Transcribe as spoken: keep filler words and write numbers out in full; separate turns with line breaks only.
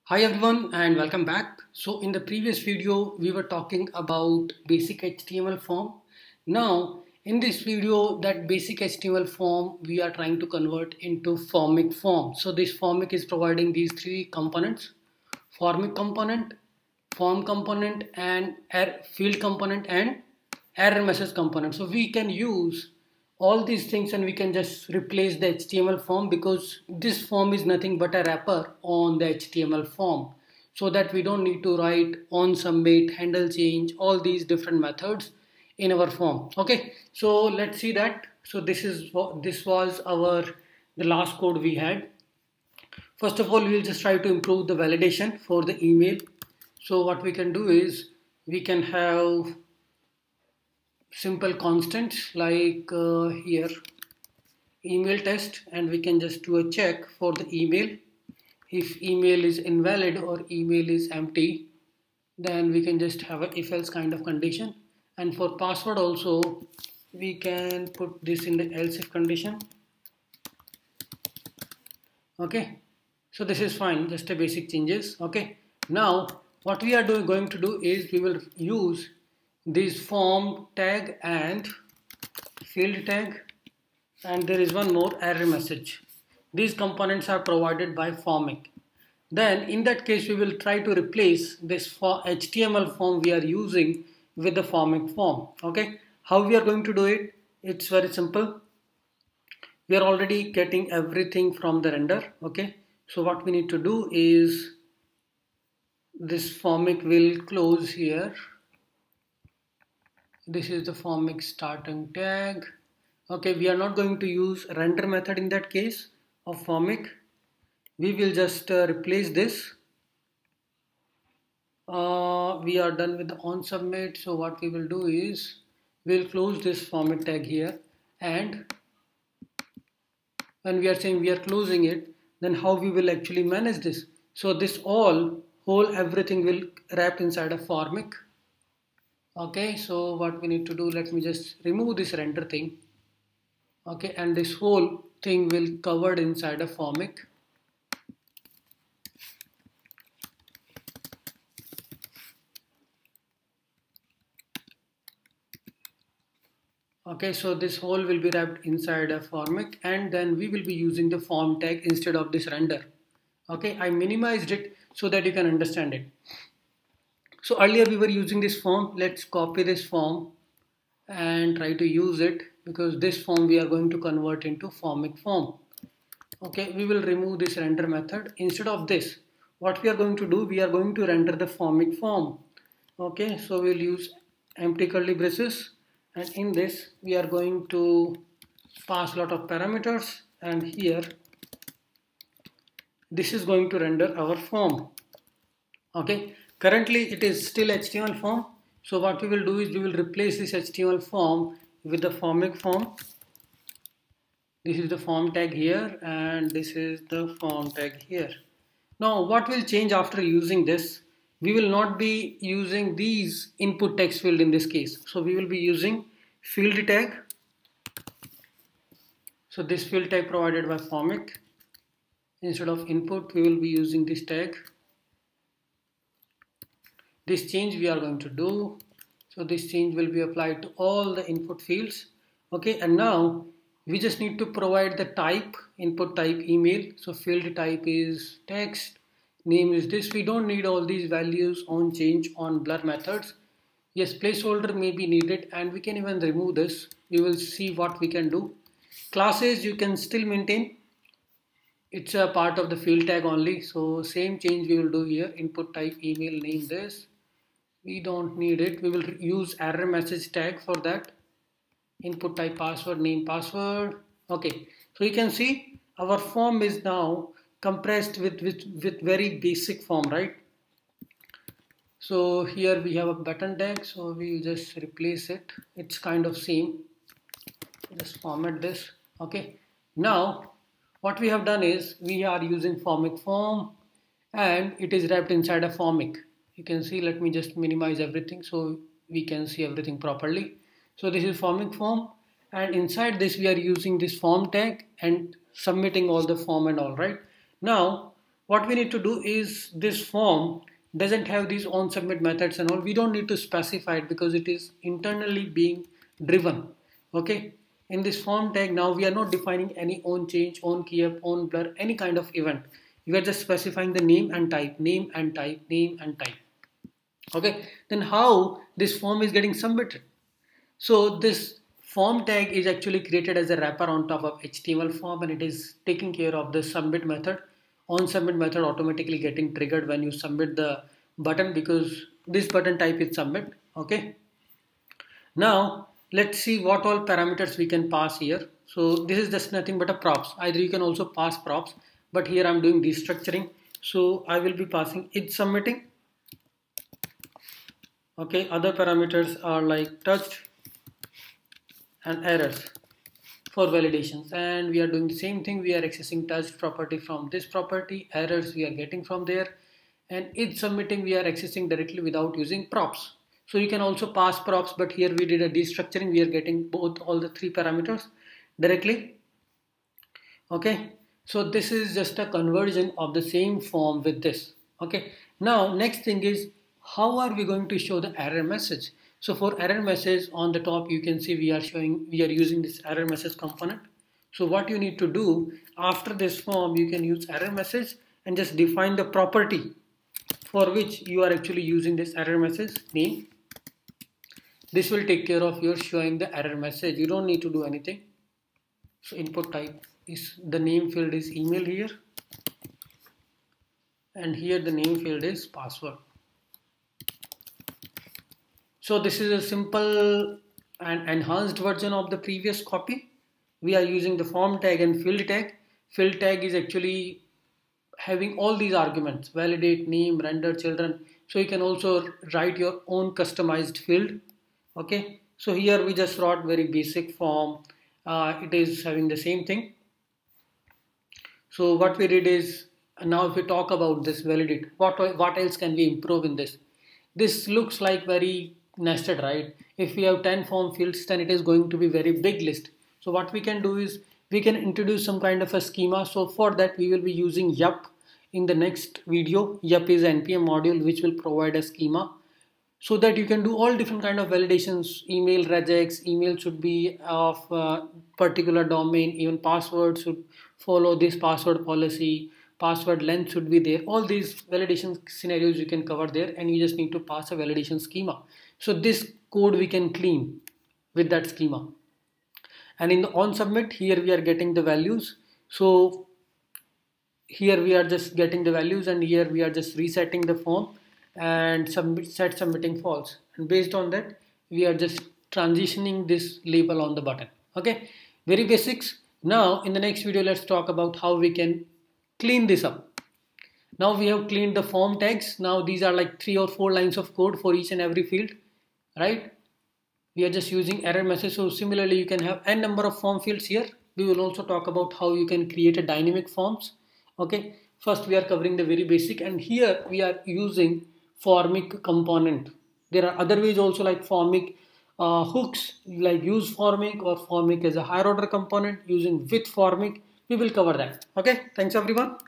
Hi everyone and welcome back. So in the previous video we were talking about basic H T M L form. Now in this video that basic H T M L form we are trying to convert into formic form. So this formic is providing these three components: formic component, form component and field component and error message component. So we can use all these things and we can just replace the H T M L form, because this form is nothing but a wrapper on the H T M L form, so that we don't need to write on submit, handle change, all these different methods in our form. Okay, so let's see that. So this is what this was our the last code we had. First of all, we'll just try to improve the validation for the email. So what we can do is we can have simple constants like uh, here email test, and we can just do a check for the email. If email is invalid or email is empty, then we can just have a if else kind of condition. And for password also we can put this in the else if condition. Okay, so this is fine, just a basic changes. Okay, now what we are doing going to do is we will use this form tag and field tag, and there is one more error message. These components are provided by formic. Then in that case we will try to replace this for H T M L form we are using with the formic form. Okay, how we are going to do it? It's very simple. We are already getting everything from the render. Okay, so what we need to do is this formic will close here. This is the formic starting tag. Okay, we are not going to use render method in that case of formic. We will just uh, replace this. Uh, we are done with the on submit. So what we will do is we'll close this formic tag here, and when we are saying we are closing it, then how we will actually manage this? So this all whole everything will wrapped inside a formic. Okay, so what we need to do, let me just remove this render thing. Okay, and this whole thing will covered inside a formic. Okay, so this whole will be wrapped inside a formic, and then we will be using the form tag instead of this render. Okay, I minimized it so that you can understand it. So earlier we were using this form. Let's copy this form and try to use it, because this form we are going to convert into formic form. Okay, we will remove this render method. Instead of this, what we are going to do, we are going to render the formic form. Okay, so we'll use empty curly braces, and in this we are going to pass a lot of parameters, and here this is going to render our form. Okay, currently it is still H T M L form. So what we will do is we will replace this H T M L form with the formic form. This is the form tag here, and this is the form tag here. Now what will change after using this? We will not be using these input text field in this case. So we will be using field tag. So this field tag provided by formic. Instead of input, we will be using this tag. This change we are going to do. So this change will be applied to all the input fields. Okay, and now we just need to provide the type, input type email. So field type is text, name is this. We don't need all these values on change on blur methods. Yes, placeholder may be needed, and we can even remove this. We will see what we can do. Classes you can still maintain. It's a part of the field tag only. So same change we will do here. Input type email, name this. We don't need it. We will use error message tag for that. Input type password, name password. Okay, so you can see our form is now compressed with, with, with very basic form, right? So here we have a button tag, so we will just replace it. It's kind of same. Just format this. Okay, now what we have done is we are using formic form, and it is wrapped inside a formic. You can see, let me just minimize everything so we can see everything properly. So this is formic form, and inside this we are using this form tag and submitting all the form and all. Right now what we need to do is, this form doesn't have these on submit methods and all. We don't need to specify it because it is internally being driven. Okay, in this form tag now we are not defining any on change, on key up, on blur, any kind of event. We are just specifying the name and type, name and type, name and type. Okay, then how this form is getting submitted? So this form tag is actually created as a wrapper on top of H T M L form, and it is taking care of the submit method. On submit method automatically getting triggered when you submit the button, because this button type is submit. Okay, now let's see what all parameters we can pass here. So this is just nothing but a props. Either you can also pass props, but here I'm doing destructuring, so I will be passing it submitting. Okay, other parameters are like touched and errors for validations, and we are doing the same thing. We are accessing touched property from this property, errors we are getting from there, and it submitting we are accessing directly without using props. So you can also pass props, but here we did a destructuring. We are getting both all the three parameters directly. Okay, so this is just a conversion of the same form with this. Okay, now next thing is, how are we going to show the error message? So for error message, on the top you can see we are showing, we are using this error message component. So what you need to do after this form, you can use error message and just define the property for which you are actually using this error message name. This will take care of your showing the error message. You don't need to do anything. So input type is, the name field is email here, and here the name field is password. So this is a simple and enhanced version of the previous copy. We are using the form tag and field tag. Field tag is actually having all these arguments: validate, name, render, children. So you can also write your own customized field. Okay, so here we just wrote very basic form. Uh, it is having the same thing. So what we did is, now if we talk about this validate, what, what else can we improve in this? This looks like very nested, right? If we have ten form fields, then it is going to be very big list. So what we can do is, we can introduce some kind of a schema. So for that we will be using Yup in the next video. Yup is N P M module which will provide a schema, so that you can do all different kind of validations. Email regex, email should be of uh, particular domain, even password should follow this password policy, password length should be there. All these validation scenarios you can cover there, and you just need to pass a validation schema. So this code we can clean with that schema. And in the on submit, here we are getting the values. So here we are just getting the values, and here we are just resetting the form and submit, set submitting false. And based on that, we are just transitioning this label on the button. Okay, very basics. Now in the next video, let's talk about how we can clean this up. Now we have cleaned the form tags. Now these are like three or four lines of code for each and every field, right? We are just using error message. So similarly, you can have n number of form fields here. We will also talk about how you can create a dynamic forms. Okay, first we are covering the very basic, and here we are using formic component. There are other ways also, like formic uh, hooks, like use formic, or formic as a higher order component using with formic. We will cover that. Okay, thanks everyone.